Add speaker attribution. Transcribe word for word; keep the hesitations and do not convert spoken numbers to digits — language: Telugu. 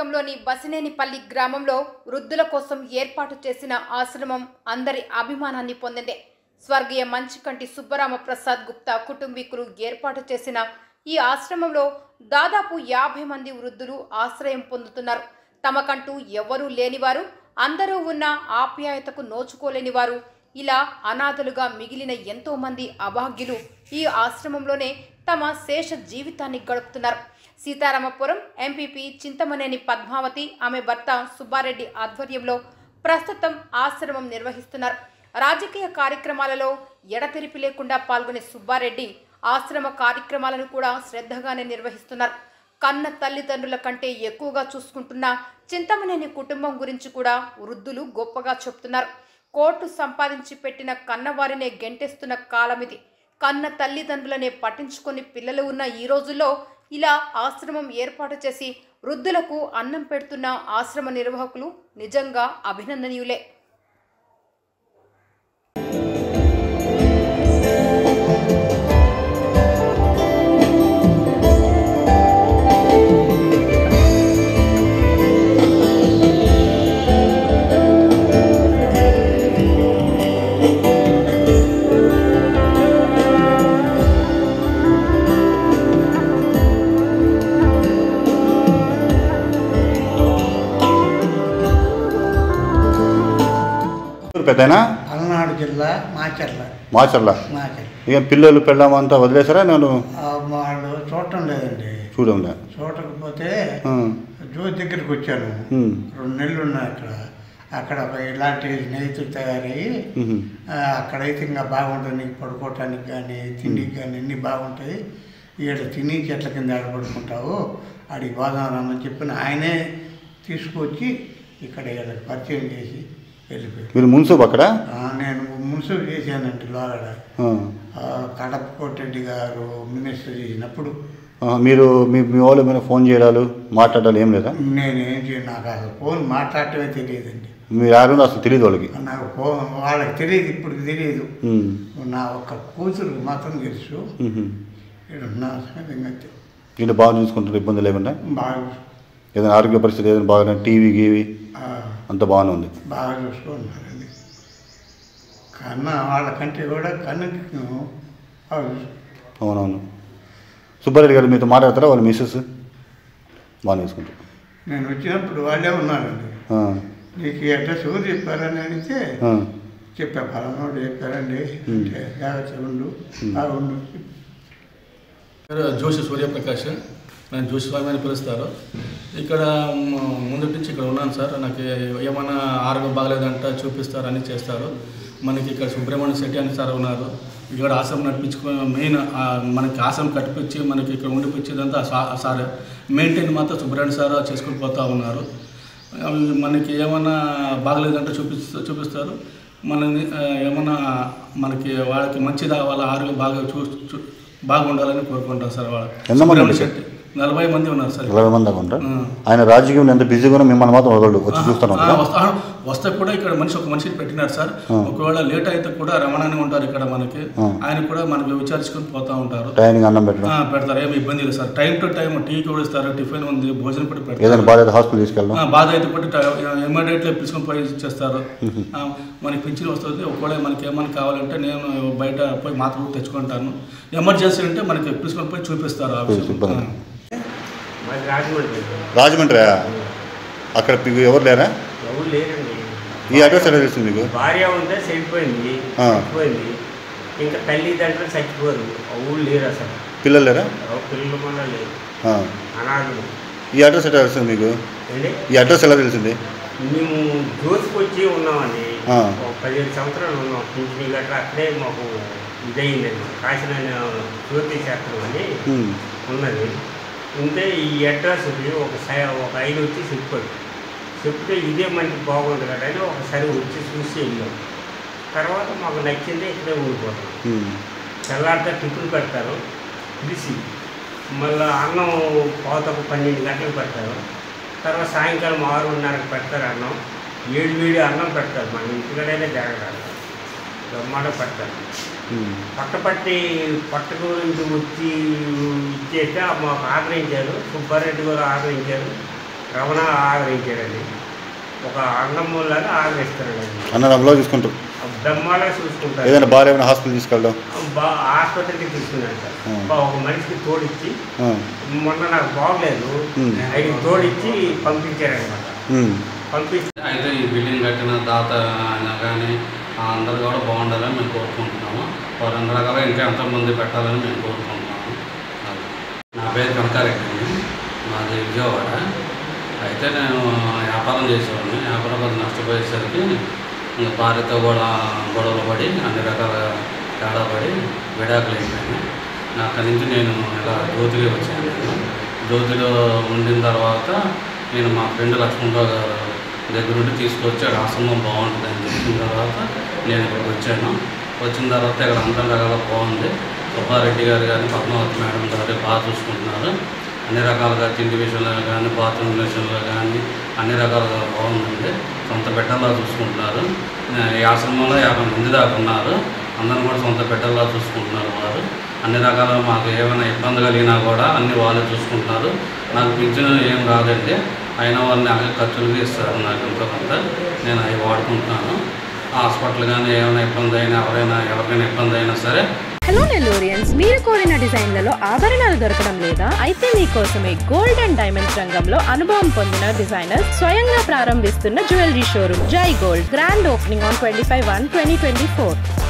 Speaker 1: నియోజకవర్గంలోని బసినేనిపల్లి గ్రామంలో వృద్ధుల కోసం ఏర్పాటు చేసిన ఆశ్రమం అందరి అభిమానాన్ని పొందింది. స్వర్గీయ మంచికంటి సుబ్బరామ ప్రసాద్ గుప్తా కుటుంబీకులు ఏర్పాటు చేసిన ఈ ఆశ్రమంలో దాదాపు యాభై మంది వృద్ధులు ఆశ్రయం పొందుతున్నారు. తమకంటూ ఎవరూ లేనివారు, అందరూ ఉన్న ఆప్యాయతకు నోచుకోలేనివారు, ఇలా అనాథలుగా మిగిలిన ఎంతో మంది అభాగ్యులు ఈ ఆశ్రమంలోనే తమ శేష జీవితాన్ని గడుపుతున్నారు. సీతారామపురం ఎంపీపీ చింతమనేని పద్మావతి, ఆమె భర్త సుబ్బారెడ్డి ఆధ్వర్యంలో ప్రస్తుతం ఆశ్రమం నిర్వహిస్తున్నారు. రాజకీయ కార్యక్రమాలలో ఎడతెరిపి లేకుండా పాల్గొనే సుబ్బారెడ్డి ఆశ్రమ కార్యక్రమాలను కూడా శ్రద్ధగానే నిర్వహిస్తున్నారు. కన్న తల్లిదండ్రుల కంటే ఎక్కువగా చూసుకుంటున్న చింతమనేని కుటుంబం గురించి కూడా వృద్ధులు గొప్పగా చెప్తున్నారు. కోర్టు సంపాదించి పెట్టిన కన్నవారినే గెంటేస్తున్న కాలమిది. కన్న తల్లిదండ్రులనే పట్టించుకొని పిల్లలు ఉన్న ఈ రోజుల్లో ఇలా ఆశ్రమం ఏర్పాటు చేసి వృద్ధులకు అన్నం పెడుతున్న ఆశ్రమ నిర్వాహకులు నిజంగా అభినందనీయులే.
Speaker 2: పెద్దనా
Speaker 3: పల్నాడు జిల్లా మాచర్ల
Speaker 2: మాచర్ల
Speaker 3: మాచర్ల
Speaker 2: ఇక పిల్లలు పెళ్ళామంతా వదిలేసారా? నేను
Speaker 3: వాళ్ళు చూడటం లేదండి.
Speaker 2: చూడండి
Speaker 3: చూడకపోతే జ్యోతి దగ్గరికి వచ్చాను. రెండు నెలలు ఉన్నాయి అక్కడ. అక్కడ ఇలాంటి స్నేహితులు తయారయ్యి అక్కడైతే ఇంకా బాగుంటుంది. నీకు పడుకోవటానికి కానీ తిండికి కానీ అన్నీ బాగుంటాయి. ఇక్కడ తిని చెట్ల కింద ఆడ పడుకుంటావు, ఆడికి బాగుందని చెప్పిన ఆయనే తీసుకొచ్చి ఇక్కడ వీళ్ళకి పరిచయం చేసి వెళ్ళిపోయాడు.
Speaker 2: మీరు మున్సిపల్ అక్కడ?
Speaker 3: నేను మున్సిపల్ చేశానండి లోగడ. కడప కోటరెడ్డి గారు మినిస్టర్ చేసినప్పుడు.
Speaker 2: మీరు మీ మీ వాళ్ళు మీద ఫోన్ చేయడాలు మాట్లాడాలి ఏం లేదా?
Speaker 3: నేనేం చేయను, నాకు అసలు ఫోన్ మాట్లాడటమే తెలియదండి.
Speaker 2: మీరు ఆరు అసలు తెలియదు వాళ్ళకి?
Speaker 3: నాకు ఫోన్ వాళ్ళకి తెలియదు, ఇప్పుడు తెలియదు. నా ఒక్క కూతురు మాత్రం తెలుసు. నా సంగతి
Speaker 2: ఇంట్లో బాగా చూసుకుంటారు, ఇబ్బంది లేకుండా?
Speaker 3: బాగా.
Speaker 2: ఏదైనా ఆరోగ్య పరిస్థితి ఏదైనా బాగా టీవీ గీవి అంత బాగానే ఉంది?
Speaker 3: బాగా చూసుకుంటున్నారండి. కన్నా వాళ్ళకంటే కూడా కన్నుకి
Speaker 2: అవునవును. సుబ్బారెడ్డి గారు మీతో మాట్లాడతారా? వాళ్ళు మిస్సెస్ బాగా చూసుకుంటారు. నేను
Speaker 3: వచ్చినప్పుడు వాళ్ళే ఉన్నారండి. నీకు ఈ అడ్రస్ ఎవరు చెప్పారని అడిగితే చెప్పా, ఫలానోడు చెప్పారండి అంటే జాగ్రత్త ఉండు బాగుండు.
Speaker 4: జోషి సూర్యప్రకాష్, నేను జోషి స్వామి అని పిలుస్తారు. ఇక్కడ ముందు నుంచి ఇక్కడ ఉన్నాను సార్. నాకు ఏమైనా ఆరోగ్యం బాగలేదంట చూపిస్తారు, అని చేస్తారు. మనకి ఇక్కడ సుబ్రహ్మణ్య శెట్టి అని సార్ ఉన్నారు. ఇక్కడ ఆశ్రమం నడిపించుకో మెయిన్ మనకి ఆశ్రమం కట్టిపించి మనకి ఇక్కడ ఉండిపించేదంతా సార్ మెయింటైన్ మాత్రం సుబ్రహ్మణ్య సార్ చేసుకుని పోతూ ఉన్నారు. మనకి ఏమన్నా బాగలేదంటే చూపిస్తూ చూపిస్తారు మనని. ఏమన్నా మనకి వాళ్ళకి మంచిదా, వాళ్ళ ఆరోగ్యం బాగా చూ బాగుండాలని కోరుకుంటారు సార్. వాళ్ళు శెట్టి నలభై మంది ఉన్నారు సార్.
Speaker 2: నలభై మంది దాకా ఉంటారు. ఆయన రాజకీయం ఎంత బిజీగా ఉన్నా మిమ్మల్ని మాత్రం వదలడు, వచ్చి చూస్తాను.
Speaker 4: వస్తే కూడా ఇక్కడ మనిషి ఒక మనిషిని పెట్టినారు సార్. ఒకవేళ లేట్ అయితే కూడా రమణాన్ని ఉంటారు ఇక్కడ మనకి. ఆయన కూడా మనకి విచారించుకొని పోతా ఉంటారు.
Speaker 2: టైంకి అన్నం పెట్టడం
Speaker 4: పెడతారు, ఏమి ఇబ్బంది లేదు sir. Time to time tea కూడా ఇస్తారు, టిఫిన్ ఉంది, భోజనం కూడా పెడతారు.
Speaker 2: ఏదైనా బాధ అయితే హాస్పిటల్ తీసుకెళ్ళాం,
Speaker 4: బాధ అయితే కూడా ఇమ్మీడియట్లీ పిలుచుకొని పోయి ఇచ్చేస్తారు. మనకి పింఛన్ వస్తుంది. ఒకవేళ మనకి ఏమైనా కావాలంటే నేను బయట పోయి మాత్రం తెచ్చుకుంటాను. ఎమర్జెన్సీ అంటే మనకి పిలుచుకొని పోయి చూపిస్తారు.
Speaker 2: రాజమండ్రి అక్కడ ఎవరు లేరా?
Speaker 5: ఎవరు లేరండి.
Speaker 2: ఈ అడ్రస్ ఎలా తెలుస్తుంది మీకు?
Speaker 5: భార్య ఉంటే చనిపోయింది, చచ్చిపోయింది. ఇంకా తల్లిదండ్రులు చచ్చిపోరు, ఊళ్ళు లేరు అసలు. పిల్లలు లేరా? పిల్లలు కూడా లేరు, అనాథులు.
Speaker 2: ఈ అడ్రస్ ఎలా తెలుస్తుంది మీకు? ఈ అడ్రస్ ఎలా తెలిసింది?
Speaker 5: మేము జోసుకు వచ్చి ఉన్నామండి. ఒక పదిహేను సంవత్సరాలు ఉన్నాం. పింఛనీ గట్రా అక్కడే మాకు ఇదయిందండి. కాశీనారాయణ జ్యోతి శాస్త్రం అని ఉన్నది. ఉంటే ఈ అడ్రస్ ఒక ఒక ఐదు వచ్చి చెప్పాడు. చెప్తే ఇదే మనకి బాగుంది కదా అని ఒకసారి వచ్చి చూసి వెళ్ళాం. తర్వాత మాకు నచ్చిందే ఇక్కడే ఉండిపోతాం. తెల్లారితే టిఫిన్ పెడతారు పిలిచి, మళ్ళీ అన్నం పావుతకు పన్నెండు గంటలకు పెడతారు. తర్వాత సాయంకాలం ఆరున్నరకు పెడతారు అన్నం. ఏడు వేడి అన్నం పెడతారు. మన ఇంటికడైనా జాగ్రత్త బ్రహ్మాండ పెడతారు. పట్టపట్టి పట్టకు నుంచి వచ్చి ఇచ్చేస్తే మాకు ఆదరించారు. సుబ్బారెడ్డి గారు ఆదరించారు. రమణ ఆదరించాడండి. ఒక అన్నమ్మలాగా ఆదరిస్తాడండి.
Speaker 2: అన్నదమ్ములో చూసుకుంటారు,
Speaker 5: బ్రహ్మాండంగా చూసుకుంటారు.
Speaker 2: ఏదైనా బాగా ఏమైనా హాస్పిటల్ తీసుకెళ్ళడం,
Speaker 5: బా ఆసుపత్రికి తీసుకున్నాను సార్. ఒక మనిషికి తోడిచ్చి, మొన్న నాకు బాగలేదు, ఆయన తోడిచ్చి పంపించారనమాట. పంపించి
Speaker 6: అయితే ఈ బిల్డింగ్ కట్టిన దాత అయినా కానీ అందరు కూడా బాగుండాలని మేము కోరుకుంటున్నాము. వారు అన్ని రకాలుగా ఇంకా ఎంతోమంది పెట్టాలని మేము కోరుకుంటున్నాము. నా పేరు కనకారెడ్డి అండి, మాది విజయవాడ. అయితే నేను వ్యాపారం చేసేవాడిని. వ్యాపారం కొద్ది నష్టపోయేసరికి ఇంకా భార్యతో కూడా గొడవలు పడి అన్ని రకాల తేడా పడి విడాకులు అయిపోయాను. అక్కడి నుంచి నేను ఇలా జ్యోతిలో వచ్చాను. నేను జ్యోతిలో ఉండిన తర్వాత నేను మా ఫ్రెండ్ లక్ష్మణరావు గారు దగ్గర నుండి తీసుకొచ్చాడు. ఆశ్రమం బాగుంటుంది అని చెప్పిన తర్వాత నేను ఇక్కడికి వచ్చాను. వచ్చిన తర్వాత ఇక్కడ అంతా రకాల బాగుంది. సుబ్బారెడ్డి గారు కానీ పద్మావతి మేడం గారు బాగా చూసుకుంటున్నారు. అన్ని రకాలుగా తిండి విషయంలో కానీ బాత్రూమ్ విషయంలో కానీ అన్ని రకాలుగా బాగుందండి. సొంత బిడ్డల్లా చూసుకుంటున్నారు. ఈ ఆశ్రమంలో యాభై మంది దాకా ఉన్నారు. అందరిని కూడా సొంత బిడ్డల్లా చూసుకుంటున్నారు వారు. అన్ని రకాల మాకు ఏమైనా ఇబ్బంది కలిగినా కూడా అన్ని వాళ్ళే చూసుకుంటున్నారు. నాకు పింఛను ఏం రాదండి, అయినా వాళ్ళు నాకు ఖర్చులు ఇస్తారు. నాకు ఎంతో కొంత నేను అవి వాడుకుంటున్నాను. హాస్పిటల్ కానీ ఏమైనా ఇబ్బంది అయినా ఎవరైనా ఎవరికైనా ఇబ్బంది అయినా సరే.
Speaker 7: హలో నెల్లూరియన్స్, మీరు కోరిన డిజైన్లలో ఆభరణాలు దొరకడం లేదా? అయితే మీకోసమే గోల్డ్ అండ్ డైమండ్స్ రంగంలో అనుభవం పొందిన డిజైనర్ స్వయంగా ప్రారంభిస్తున్న jewellery showroom Jai Gold. Grand opening on twenty five one twenty twenty four.